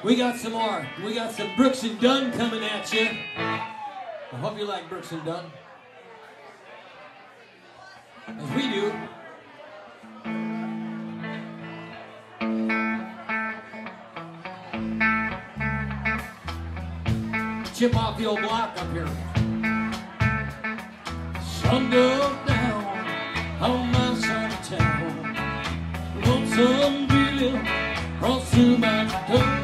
We got some more. We got some Brooks and Dunn coming at you. I hope you like Brooks and Dunn. As we do. Chip off the old block up here. Sun goes down on my side of town. Lonesome Bill cross through my door.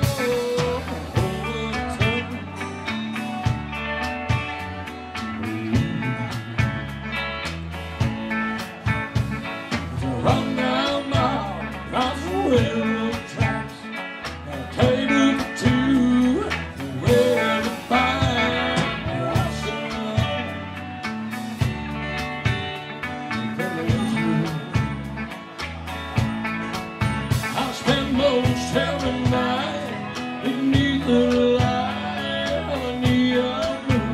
Run down my across the railroad tracks. A table for two, where to find house and love. I spend most every night beneath the light of a neon moon.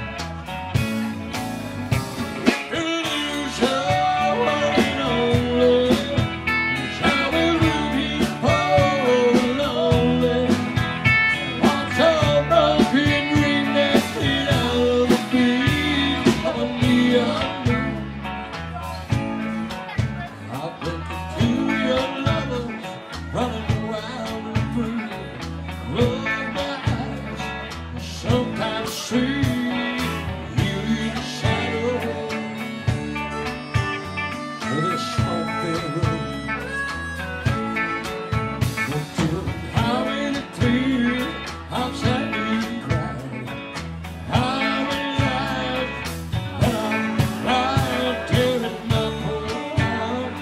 Running wild and free, close my eyes, sometimes see you in the shadow of this smoke-filled room. How many tears I've sat and cried, how many lives that I've cried, tearing my poor heart.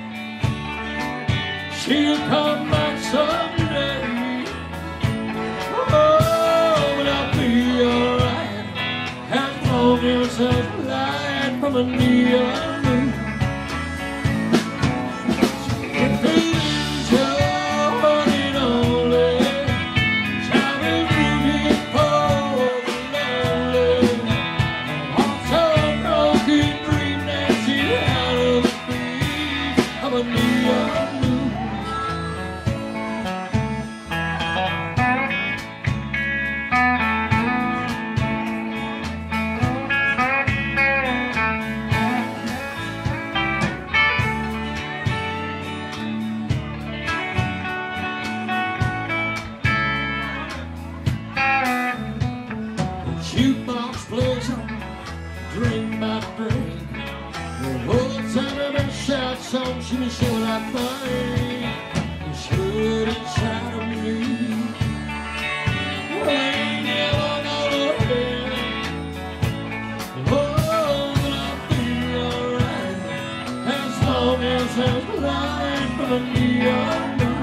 She'll come back someday. Oh, but I'll be alright as long as there's light from a neon moon. If it is your one and only, shall we looking for the lonely? What's a broken dream that she out of the beat of a neon moon? Jukebox plays on, drink my drink. The whole time I've been sad song, she was sure what I think. It's good inside of me. Well, I ain't never gonna win. Oh, but I'll be alright as long as there's light from a neon moon.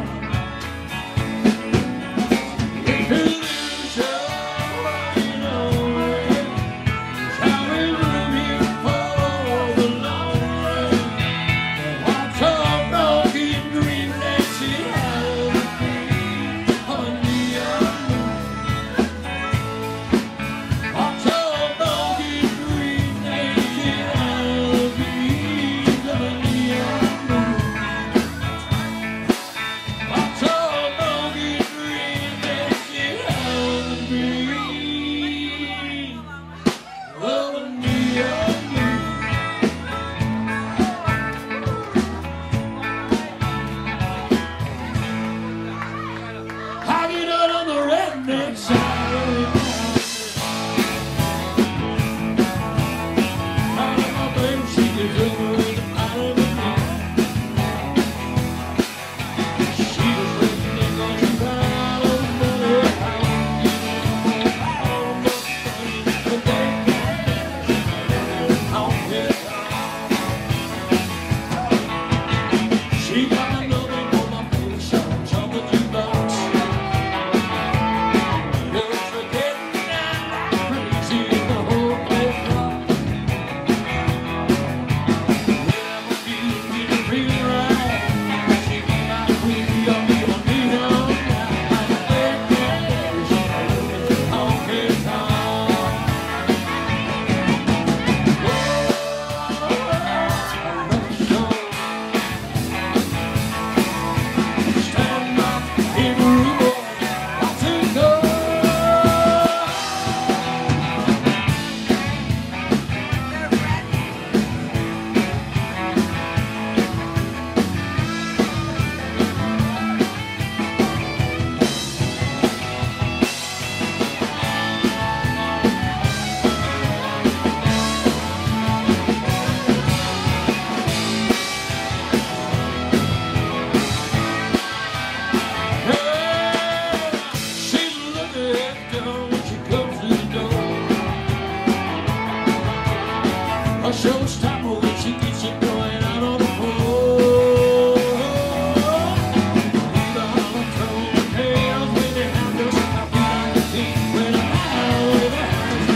Showstopper when she gets you going out on the floor. Leave all the trouble and chaos when they have us. I feel like a king when I'm out with a house.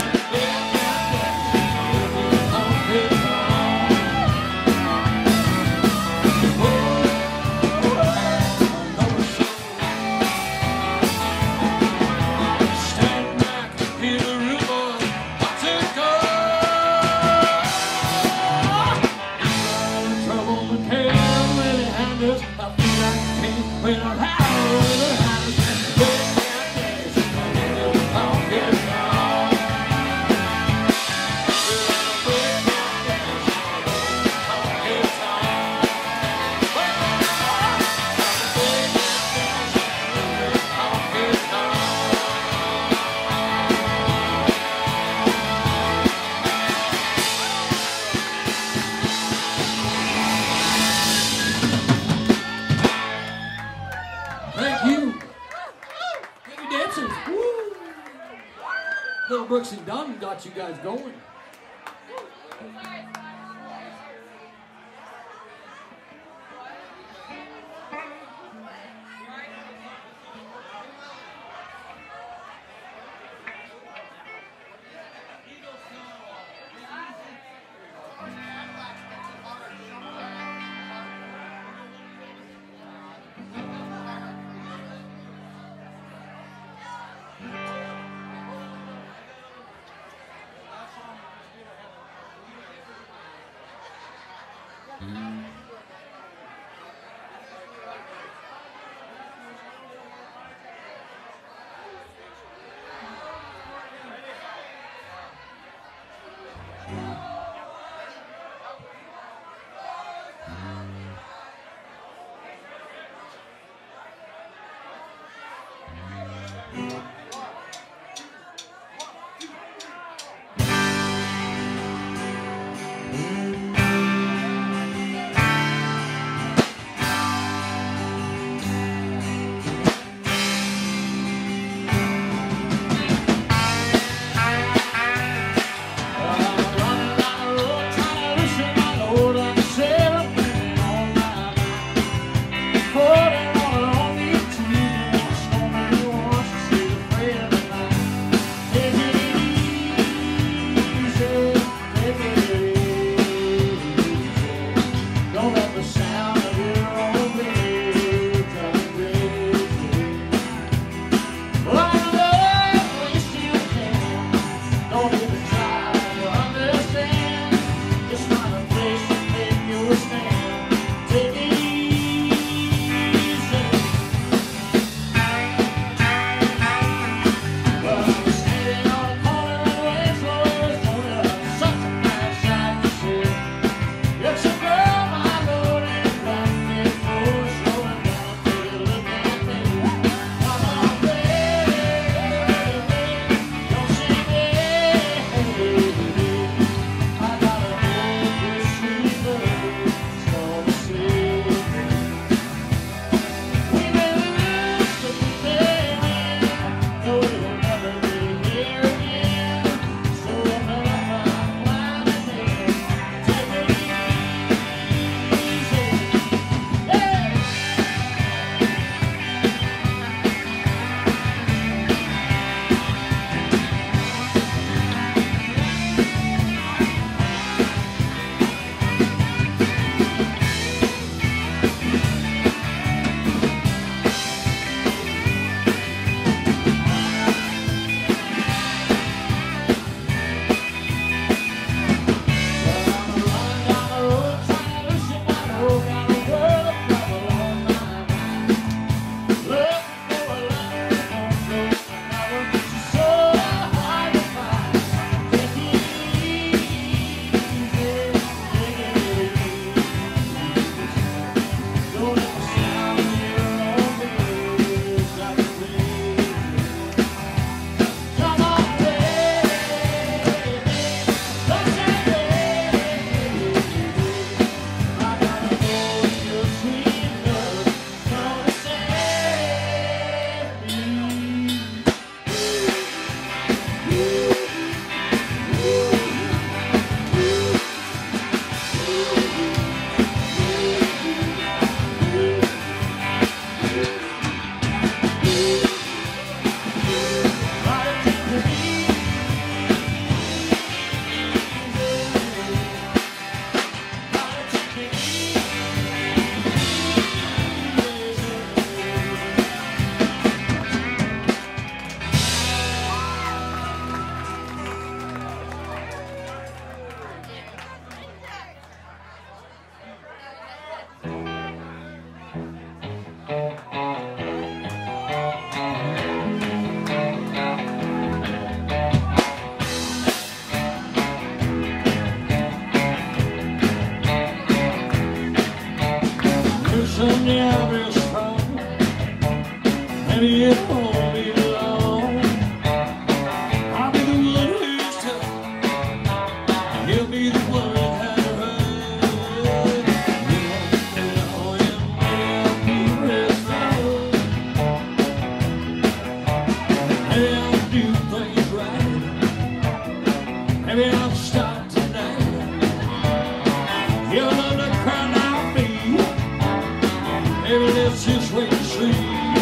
Stand back, hear the rumor, watch it go. Trouble and chaos when it happens. I feel like a king when I'm out with a house. Thank you. Thank you, dancers. Woo. Little Brooks and Dunn got you guys going. Someday I'll be strong. Maybe it won't be long. I'll be the one who's tough. He'll be the one that has to run. You won't know him, maybe I'll be real strong. Maybe I'll do things right. Maybe I'll stop tonight. You'll learn to cry now, me. Maybe let's just wait and see.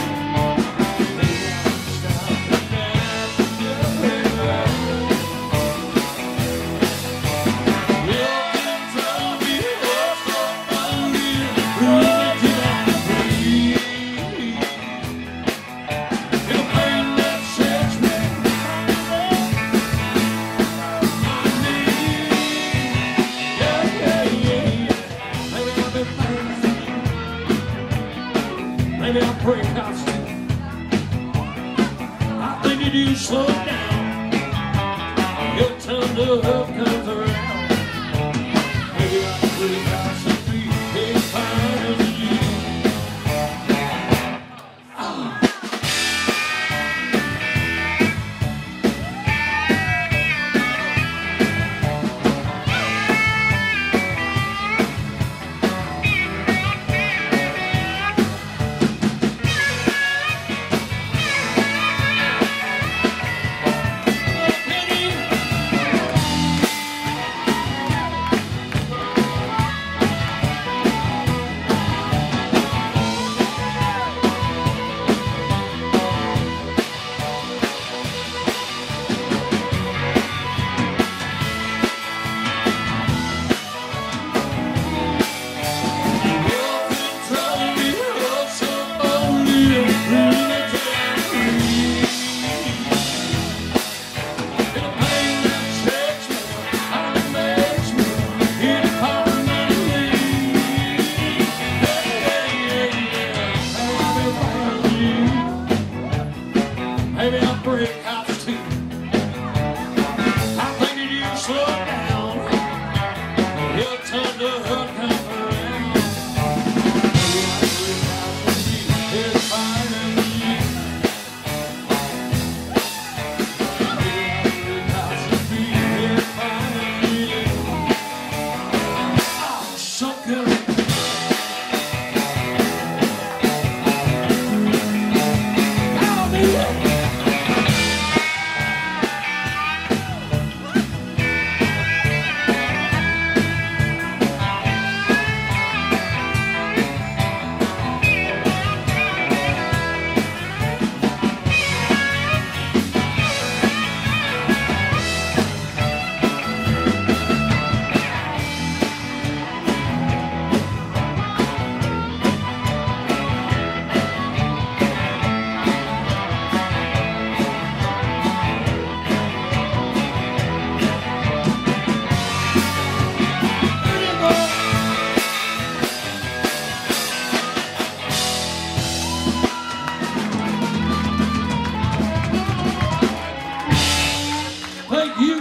Maybe I'll break out soon. I think you do slow down. Your turn to love comes around. Maybe I'll break out some feet. If I was you. Maybe I'll break out too. I think that you slow down. Your turn to hurt comes around. Maybe I'll break out some feet. It's fine and you. Maybe I'll break out some feet. It's fine and you. Oh, so good. Thank you.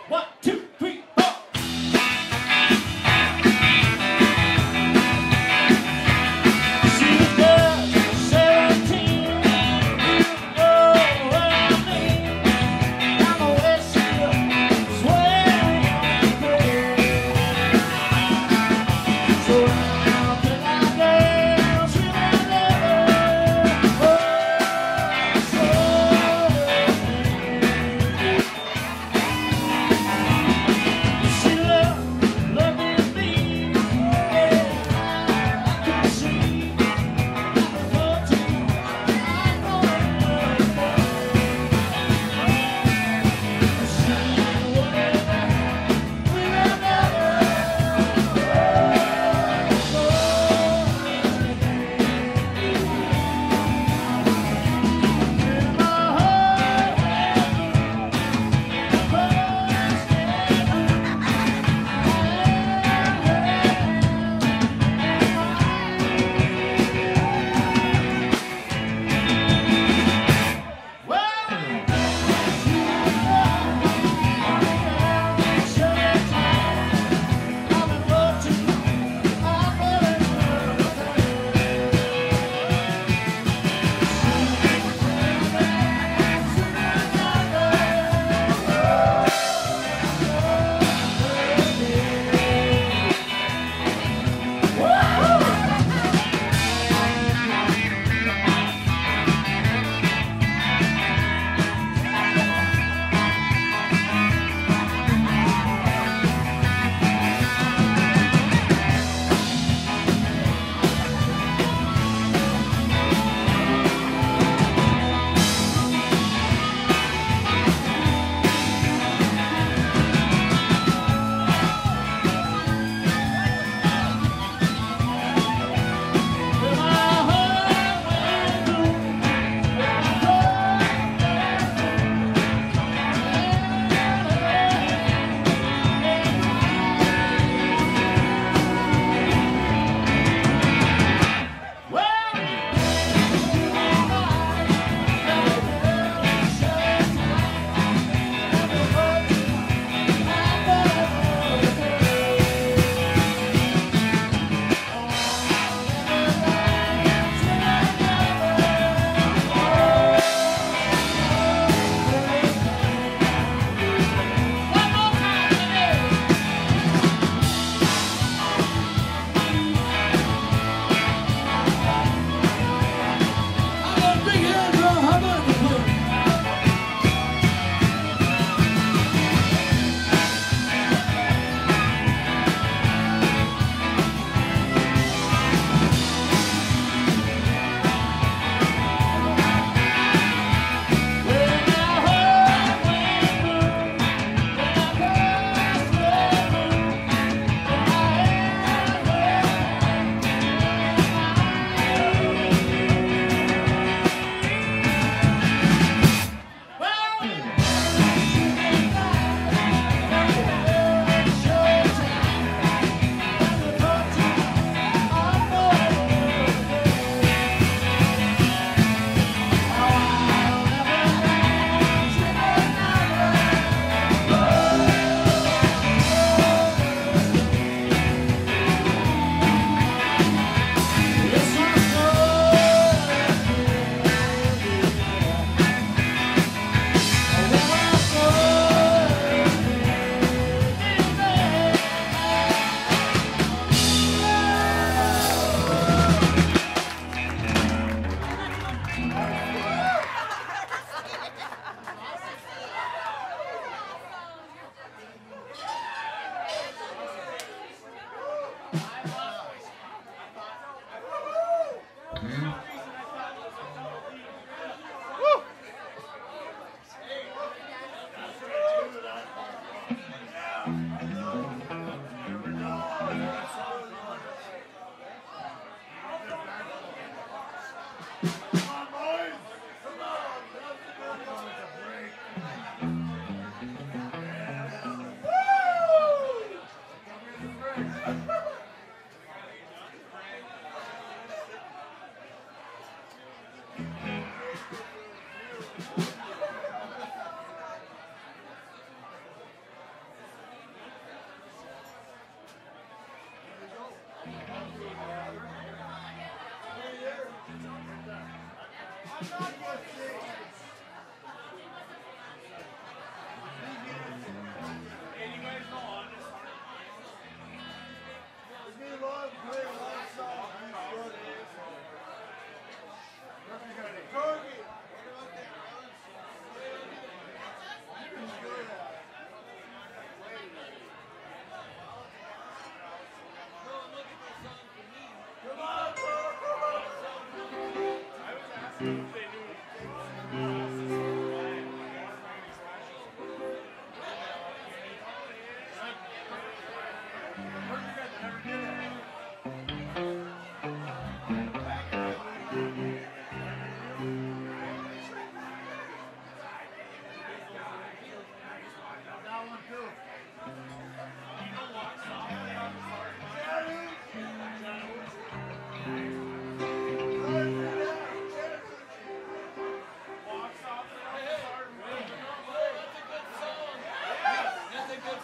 1, 2, 3, 4. She's just 17. Oh, what I mean. I'm a wish you swear. So how can I dance with another? Oh, she loving me. I can see what to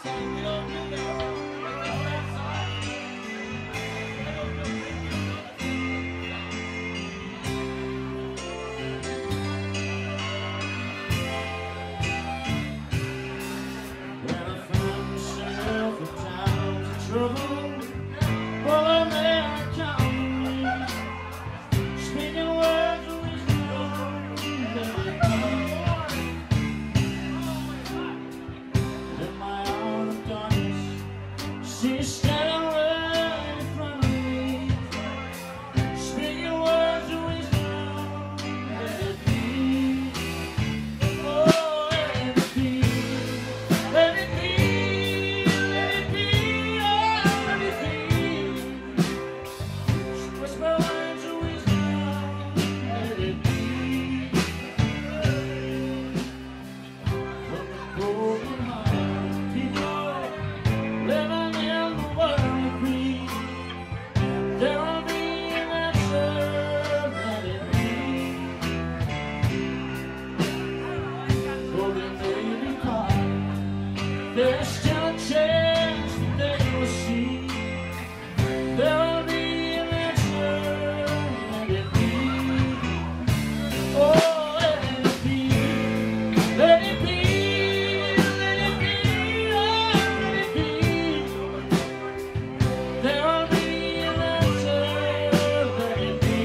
There's still a chance that they will see. There'll be an answer, let it be. Oh, let it be. Let it be. Let it be. Oh, let it be. There'll be an answer, let it be.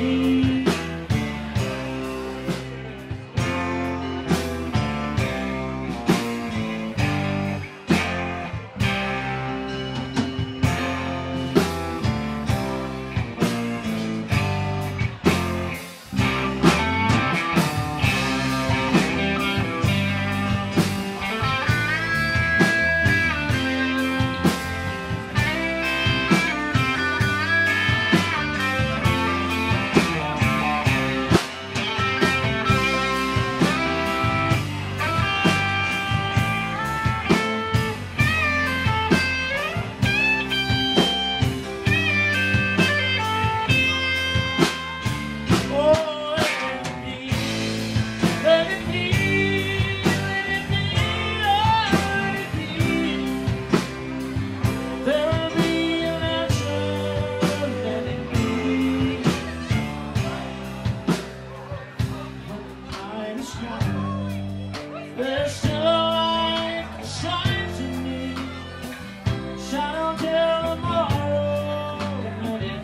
There's still a light that shines in me. Shine until tomorrow, let it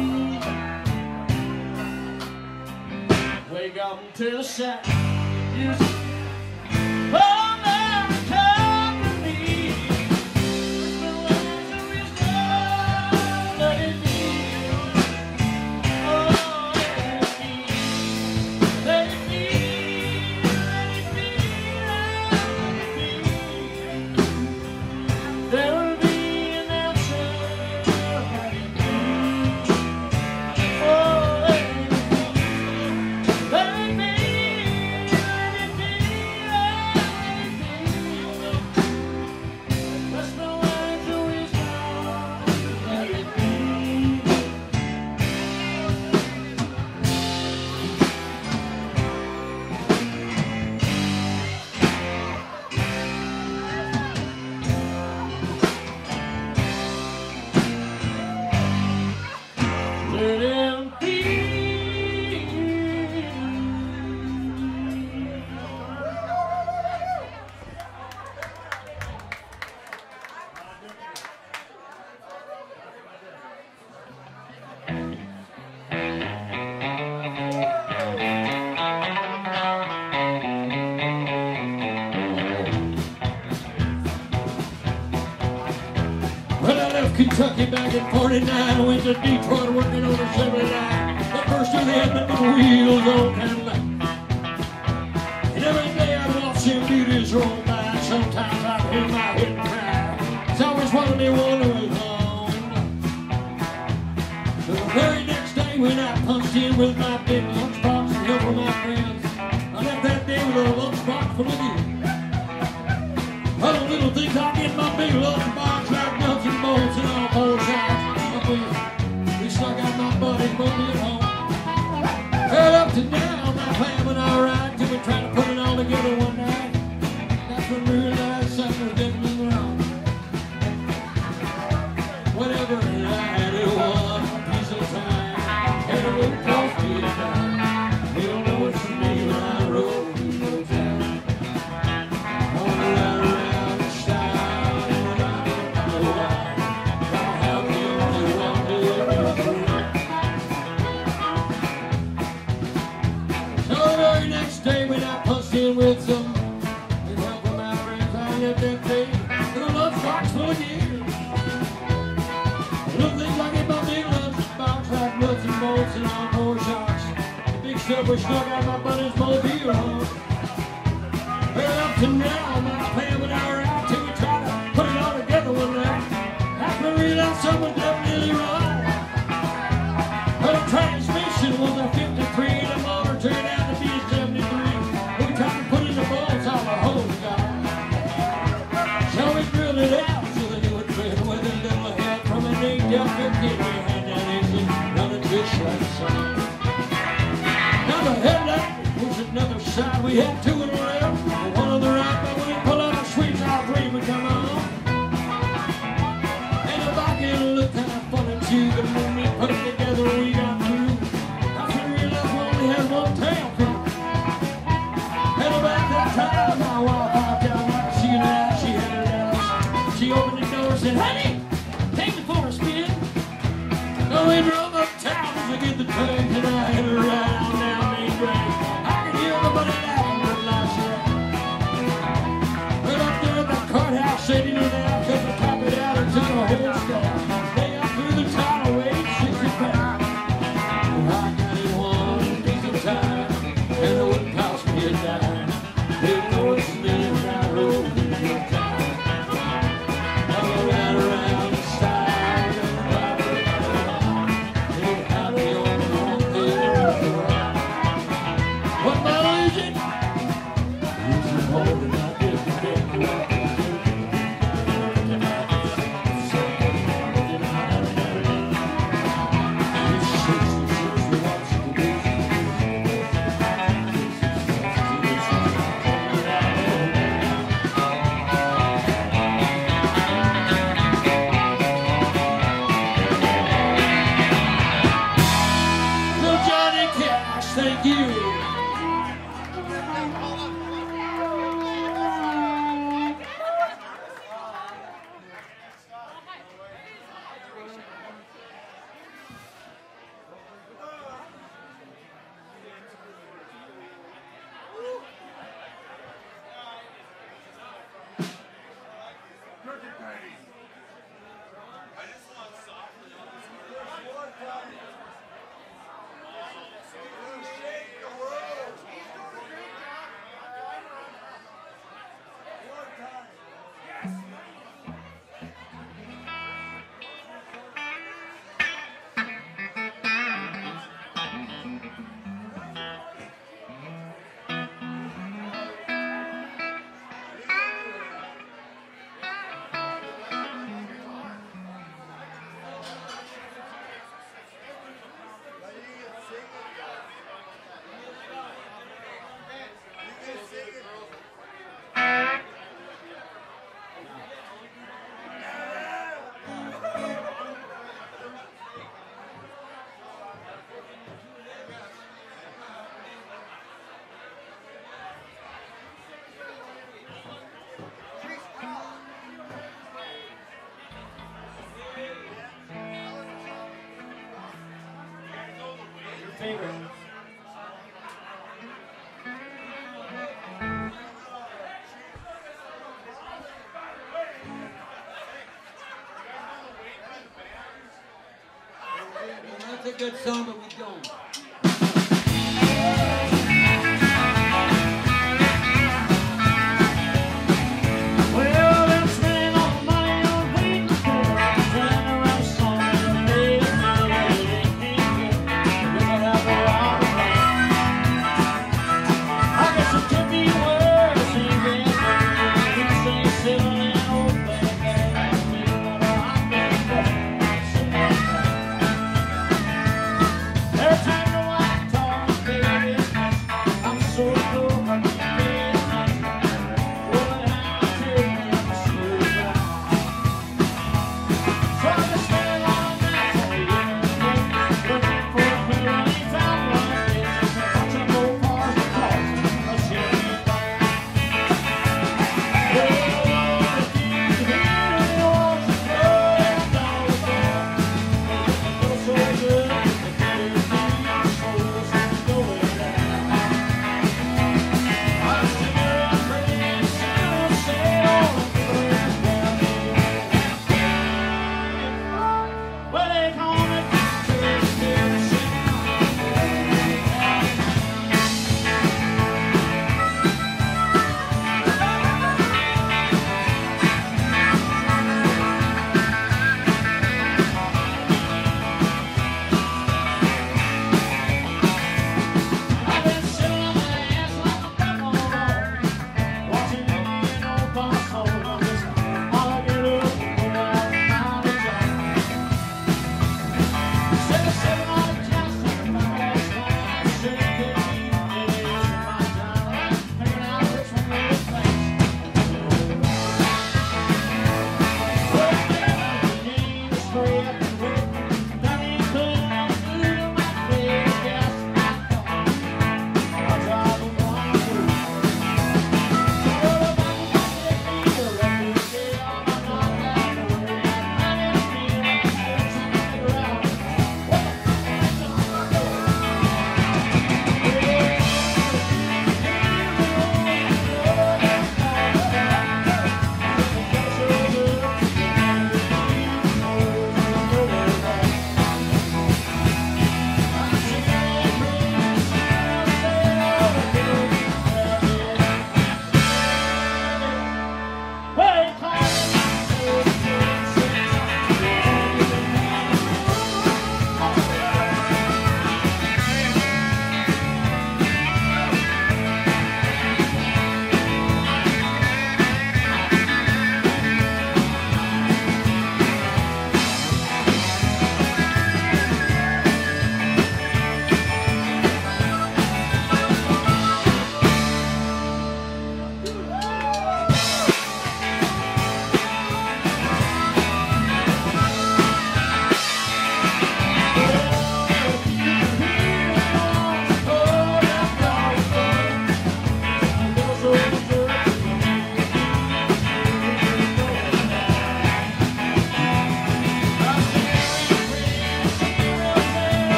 be. Wake up until the shadow. Oh, now come to me. Whisper words of wisdom, let it be. Oh, let it be. Let it be. There will be an answer, let it be. Oh, let it be. Let it be. Let it be. Let it be. Whisper words of wisdom, let it be. Let it be. When I left Kentucky back in '49, I went to Detroit working on a 79. At first I had the wheels on Cadillac. And every day I'd watch them beauties roll by. Sometimes I'd hear my head and cry. It's always one of me wonder was on. So the very next day when I punched in with my big lunchbox and help from my friends, I left that day with a lunchbox full of you. I don't little think I'll get my big lunchbox like nuts and bolts and all four sides. We stuck out my buddy, put me at home. Heard up to now, my plan went all right till we tried to put it all together one night. That's when we realized something was definitely wrong. we snuck out my buddy's mobile home. Well, up to now, my plan when I were out till we tried to put it all together one night. After we realized something was definitely wrong. Well, the transmission was a 53, the motor turned out to be a 73. We tried to put in the bolts on the hose guy. So we drilled it out so that it would fit with a little help from an 8-Delta kid. We had that engine running just like so. Now the headlight was another side. We had two on the left, one on the right, but when we pull out the switch, all three would come on. And the back end looked kind of funny too, but when we put it together, we got through. That's when we realized we only had one tail crew. And about that time, my wife popped out like she and I, she had her house. She opened the door and said, "Honey, take me for a spin." So we drove uptown to get the train, and I had her right on down Main Drag. I could hear everybody laughing but last year. But up there at the courthouse, sitting in there, cut the carpet out and took a whole staff. They up through the tidal wave, 65. I got it one decent time, and it wouldn't cost me a dime. Didn't know it's been right road in your town. I go right around the side of the Bible. Ain't out the only one thing in the world. What model is it? It's a holding out different day. Thank you. Favorite. That's a good song, but we don't. Every time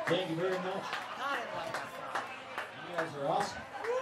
Thank you very much. You guys are awesome.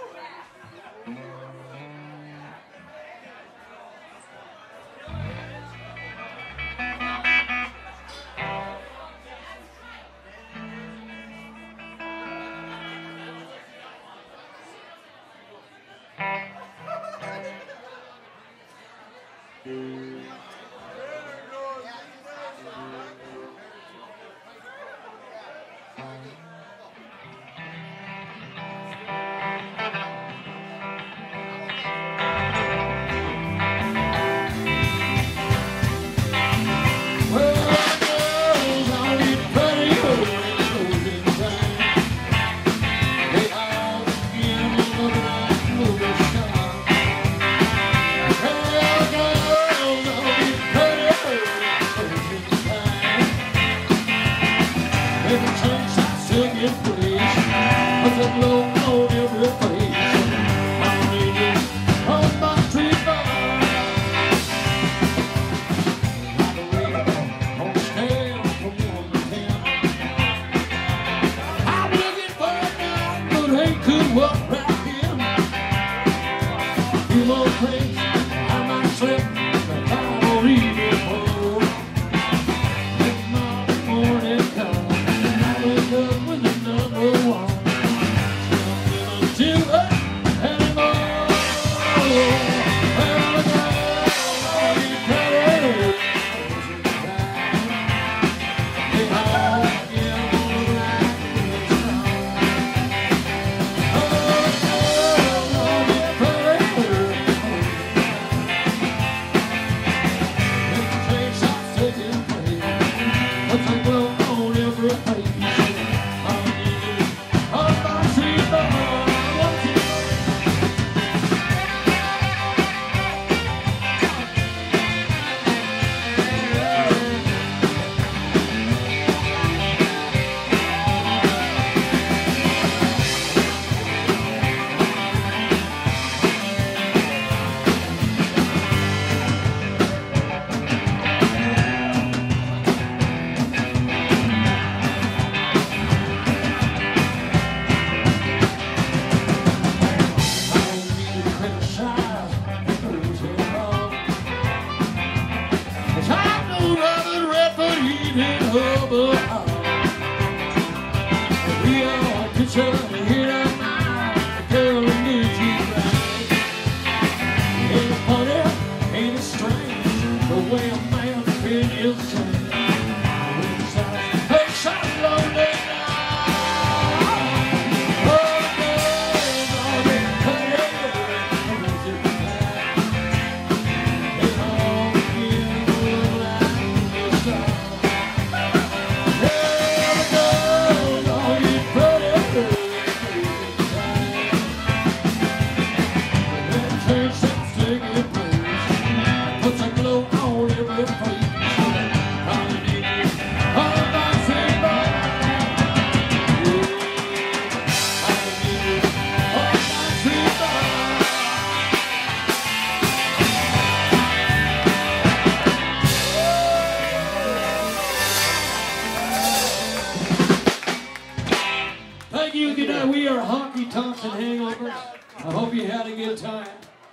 We are Honky Tonks and Hangovers. I hope you had a good time.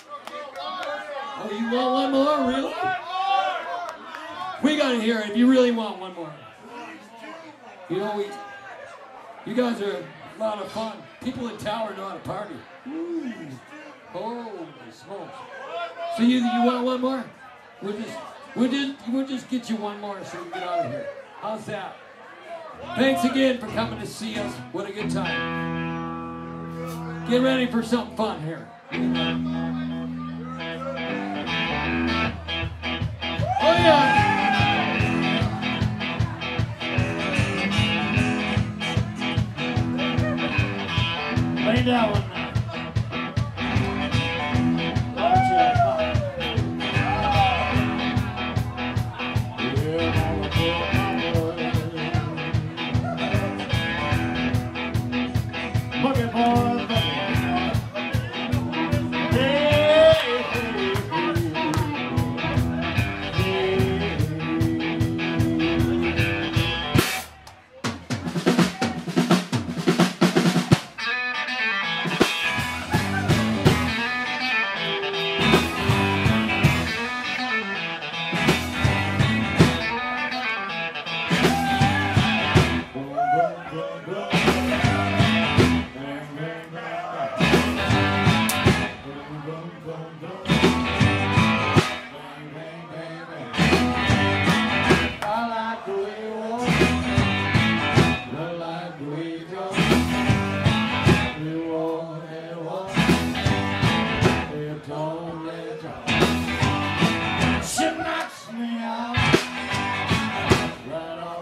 Oh, you want one more? Really? We gotta hear it if you really want one more. You know, you guys are a lot of fun. People in Tower know how to party. Ooh. Holy smokes. So you want one more? We'll just get you one more so we can get out of here. How's that? Thanks again for coming to see us. What a good time. Get ready for something fun here. Oh yeah! Lay down one now.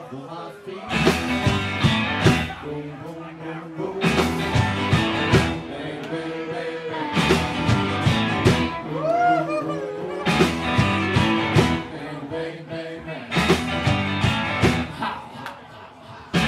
off my feet. Boom, boom, boom, boom. Bang, bang, bang, bang. Boom, boom, boom, boom. Bang, bang, bang, bang. Ha, ha, ha, ha.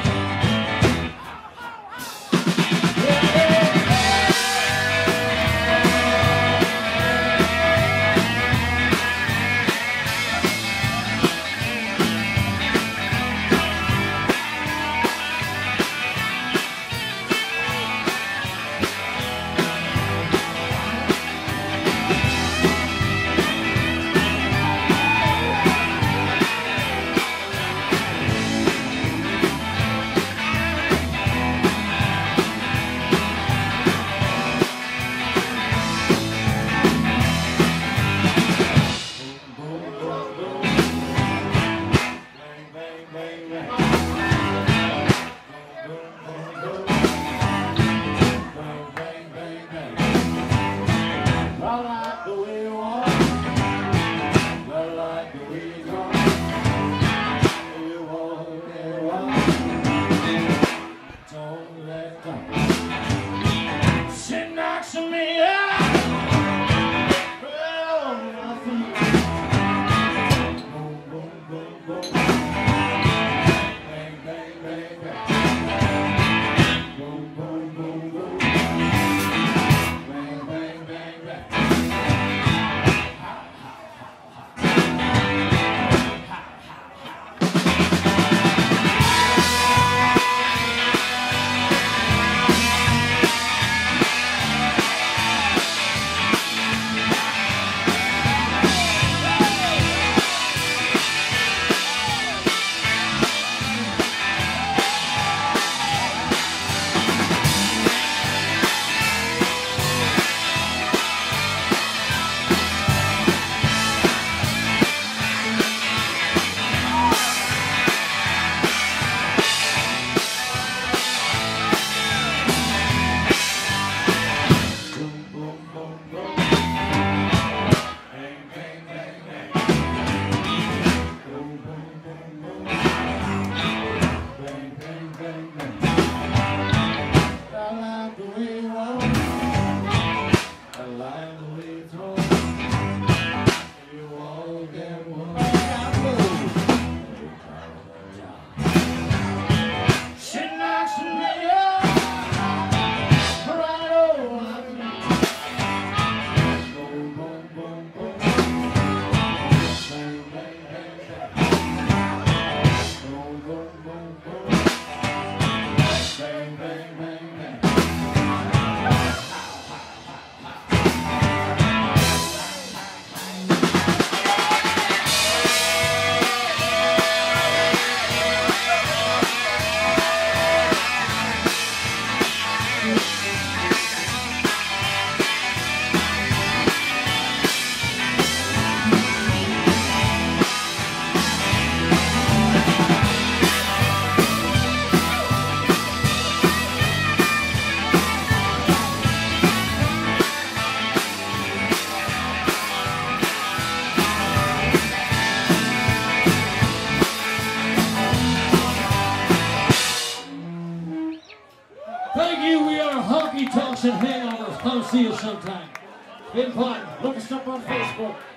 Thank you. We are Honky Tonks and Hangovers. Come see us sometime. Been fun. Look us up on Facebook.